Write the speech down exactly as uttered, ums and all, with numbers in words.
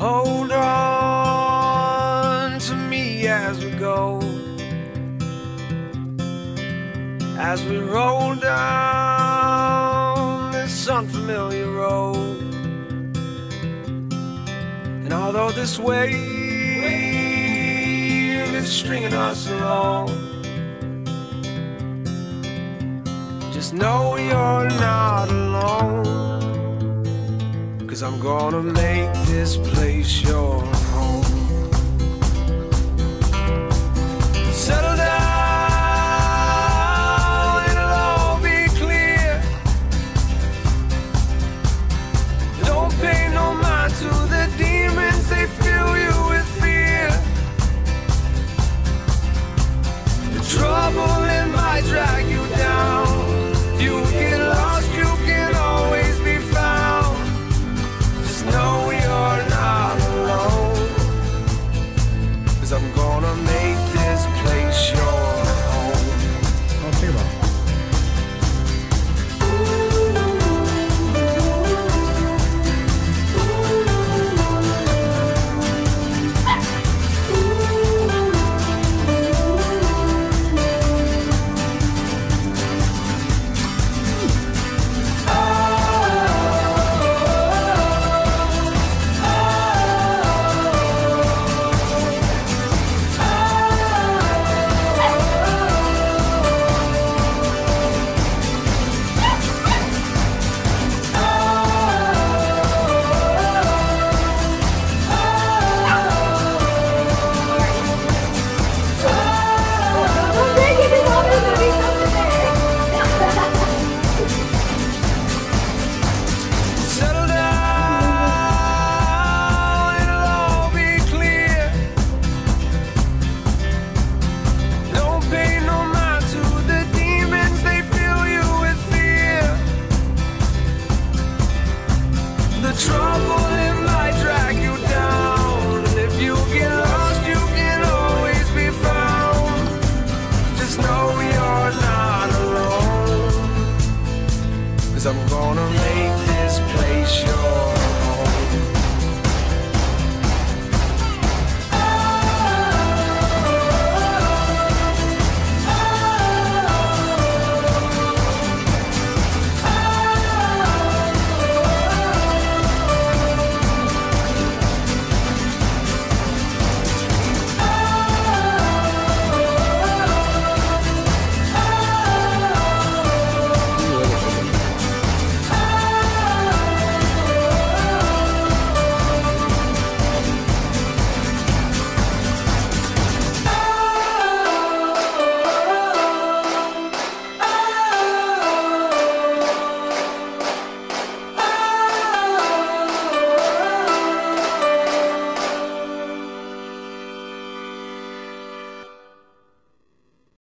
hold on to me as we go, as we roll down this unfamiliar road. And although this wave is stringing us along, just know you're not alone, 'cause I'm gonna make this place your home. Settle down, it'll all be clear. Don't pay no mind to the demons, they fill you with fear. The trouble, it might drag you down. You get lost, you can always be found. Just know you're not alone, 'cause I'm gonna make this place your home. Okay, well. The trouble, it might drag you down, and if you get lost, you can always be found. Just know you're not alone, 'cause I'm gonna make this place your